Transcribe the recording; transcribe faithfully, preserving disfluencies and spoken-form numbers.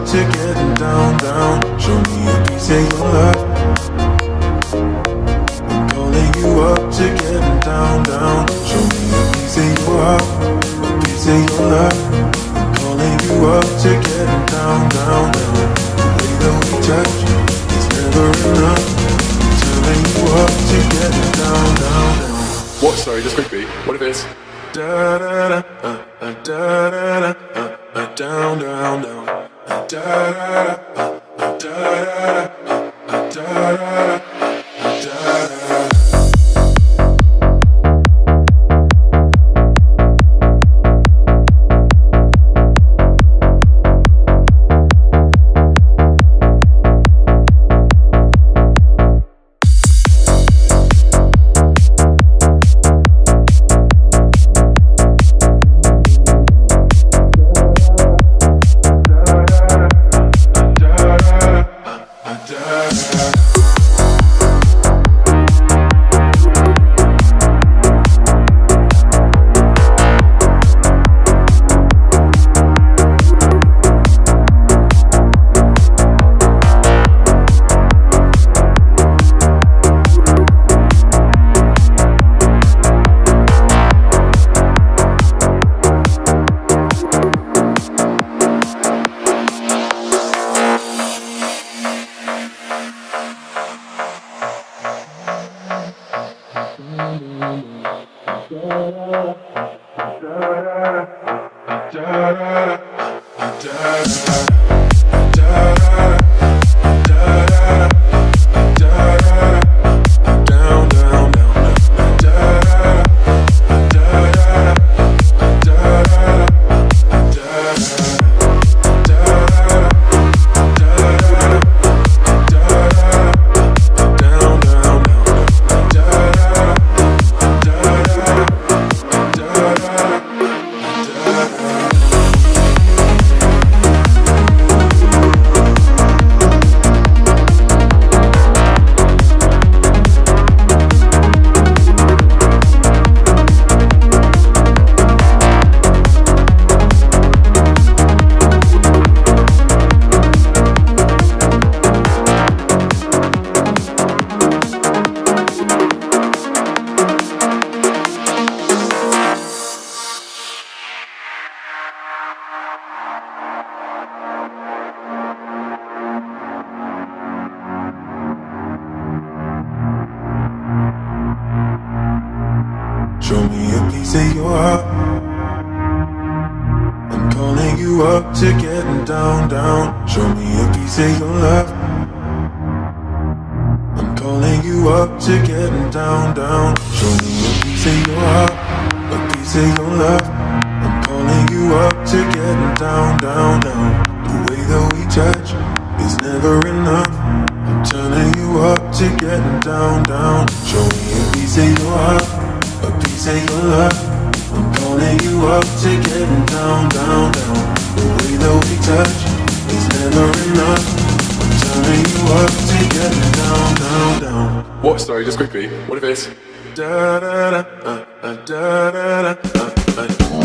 to getting down, down. Show me a piece of your love. I'm calling you up to getting down, down. Show me a piece of your heart, a piece of your love. I'm calling you up to getting down, down, down. The way that we touch is never enough. I'm turning you up to getting down, down, down. What? Sorry, just quickly. What if it's da da da uh, uh, da da da uh, uh, down, down, down. Uh, da da da uh, uh, da da da uh, uh, da da da uh, da da. Show me a piece of your heart. I'm calling you up to getting down, down. Show me a piece of your love. I'm calling you up to getting down, down. Show me a piece of your heart, a piece of your love. I'm calling you up to getting down, down, down. The way that we touch is never enough. I'm turning you up to getting down, down. Show me a piece of your heart, a piece of your love. I'm calling you up to getting down, down, down. The way that we touch is never enough. I'm turning you up to getting down, down, down. what? Sorry, just quickly. What if it's da da da uh, uh, da da da uh, uh.